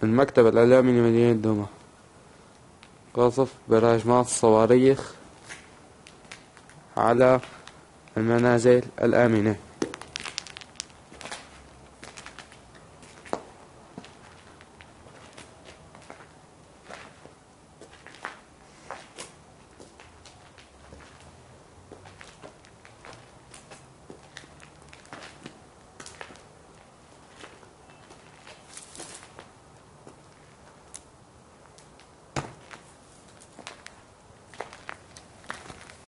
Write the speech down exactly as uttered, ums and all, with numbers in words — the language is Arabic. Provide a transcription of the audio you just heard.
المكتب الإعلامي لمدينة دوما. قصف برهجمات الصواريخ على المنازل الآمنة.